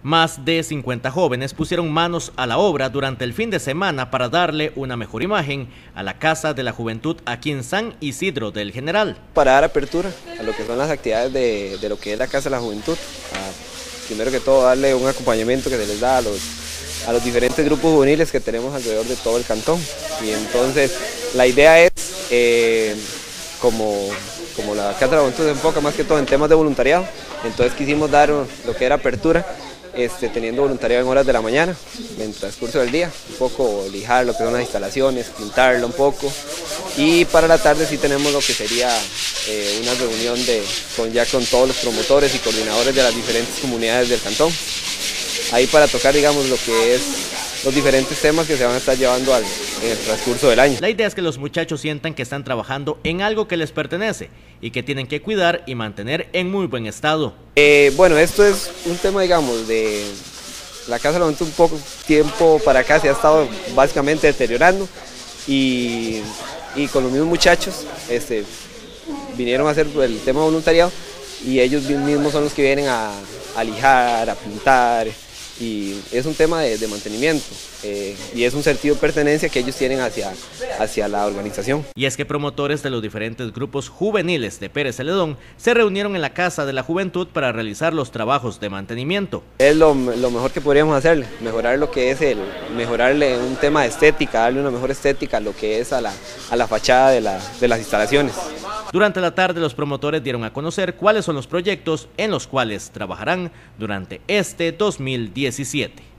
Más de 50 jóvenes pusieron manos a la obra durante el fin de semana para darle una mejor imagen a la Casa de la Juventud aquí en San Isidro del General. Para dar apertura a lo que son las actividades de lo que es la Casa de la Juventud, primero que todo darle un acompañamiento que se les da a los diferentes grupos juveniles que tenemos alrededor de todo el cantón. Y entonces la idea es, como la Casa de la Juventud se enfoca más que todo en temas de voluntariado, entonces quisimos dar lo que era apertura, teniendo voluntariado en horas de la mañana, en el transcurso del día, un poco lijar lo que son las instalaciones, pintarlo un poco, y para la tarde sí tenemos lo que sería una reunión con todos los promotores y coordinadores de las diferentes comunidades del cantón, ahí para tocar, digamos, lo que es los diferentes temas que se van a estar llevando en el transcurso del año. La idea es que los muchachos sientan que están trabajando en algo que les pertenece y que tienen que cuidar y mantener en muy buen estado. Bueno, esto es un tema, digamos, de la Casa de la Juventud. Un poco tiempo para acá se ha estado básicamente deteriorando y con los mismos muchachos vinieron a hacer el tema voluntariado y ellos mismos son los que vienen a lijar, a pintar. Y es un tema de mantenimiento y es un sentido de pertenencia que ellos tienen hacia la organización. Y es que promotores de los diferentes grupos juveniles de Pérez Celedón se reunieron en la Casa de la Juventud para realizar los trabajos de mantenimiento. Es lo mejor que podríamos hacerle, mejorar lo que es mejorarle un tema de estética, darle una mejor estética a lo que es a la fachada de las instalaciones. Durante la tarde los promotores dieron a conocer cuáles son los proyectos en los cuales trabajarán durante este 2017.